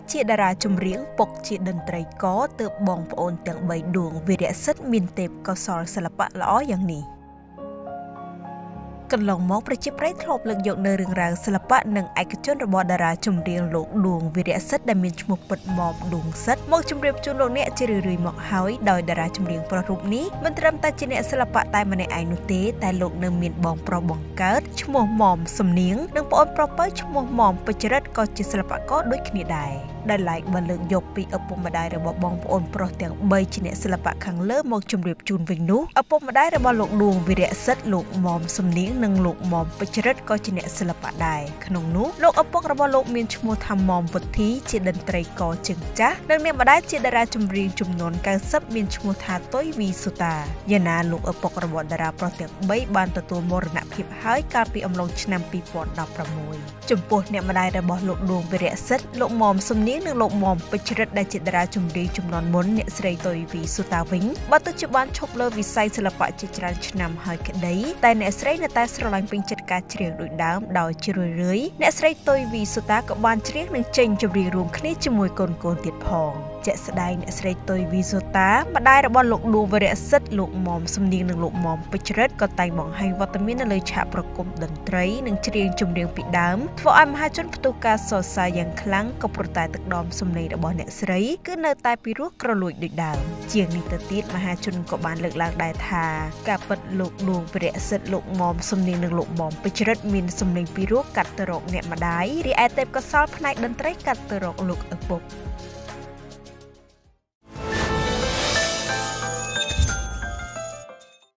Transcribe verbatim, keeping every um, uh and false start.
ជាតារាចម្រៀងពុកជាតន្ត្រីករទើបបងប្អូនទាំងបីដួងវីរៈសិទ្ធិមានទេពកោសល្យសិល្បៈល្អយ៉ាងនេះកន្លងមកប្រជាប្រិយធ្លាប់លើកយកនៅរឿងរ៉ាវសិល្បៈនិងឯកជនរបស់តារាចម្រៀងលោកដួងវីរៈសិទ្ធិដែលមានឈ្មោះពិតមកដួងសិទ្ធិមកជម្រាបជូនលោកអ្នកជារឿយៗមកហើយដោយតារាចម្រៀងប្រុសរូបនេះមិនត្រឹមតែជាអ្នកសិល្បៈតែម្នាក់ឯងនោះទេតែលោកនៅមានបងប្រុសបង្កើតឈ្មោះមុំសំនៀងនិងប្អូនប្រុសពៅឈ្មោះមុំពេជ្ររិទ្ធក៏ជាសិល្បករដូចគ្នាដែរដែលឡែកបើលើកយកពីឪពុកម្ដាយរបស់បងប្អូនប្រុសទាំងបីជាអ្នកសិល្បៈខាងលើមកជម្រាបជូនវិញនោះឪពុកម្ដាយរបស់លោកដួងវីរៈសិទ្ធិលោកមុំសំនៀងនិងលោកមុំពេជ្ររិទ្ធក៏ជាអ្នកសិល្បៈដែរក្នុងនោះលោកឪពុករបស់លោកមានឈ្មោះថាមុំវុធីជាតន្ត្រីករជើងចាស់និងអ្នកម្ដាយជាតារាចម្រៀងចំនួនកៅសិបមានឈ្មោះថាតុយវីសូតាយ៉ាងណាលោកឪពុករបស់តារាប្រុសទាំងបីបានទទួលមរណភាពហើយកាលពីអំឡុងឆ្នាំពីរពាន់ដប់ប្រាំមួយចំពោះអ្នកម្ដាយរបស់លោកដួងវីរៈសិទ្ធិលោកមុំសំនៀងនិងលោកមុំពេជ្ររិទ្ធដែលជាតារាចម្រៀងចំនួនមុនអ្នកស្រីតុយវីសូតាវិញបើទោះជាបានឈប់លើវិស័យសិល្បៈជាច្រើនឆ្នាំហើយក្តីតែអ្នកស្រីនៅតែស្រឡាញ់ពេញចិត្តការច្រៀងដូចដើមដោយជារឿយៗអ្នកស្រីតុយវីសូតាក៏បានច្រៀងនិងចេញចម្រៀងរួមគ្នាជាមួយកូនកូនទៀតផងជាក់ស្ដែងអ្នកស្រីតុយវីសូតាម្ដាយរបស់លោកដួងវីរៈសិទ្ធិលោកមុំសំនៀងនិងលោកមុំពេជ្ររិទ្ធក៏តែងបង្ហាញវត្តមាននៅលើឆាកប្រគំតន្ត្រីនិងច្រៀងចម្រៀងពីដើមធ្វើឲ្យមហាជនផ្ទុះការសរសើរយ៉ាងខ្លាំងក៏ប្រតែទឹកដមសំឡេងរបស់អ្នកស្រីគឺនៅតែពីរោះក្រលួចដូចដើមជាងនេះទៅទៀតមហាជនក៏បានលើកឡើងដែរថាការពិតលោកដួងវីរៈសិទ្ធិលោកមុំសំនៀងនិងលោកមុំពេជ្ររិទ្ធមានសំឡេងពីរោះកាត់ទៅរកអ្នកម្ដាយរីឯទេពកោសល្យផ្នែកតន្ត្រីកាត់ទៅរកលោកឪពុក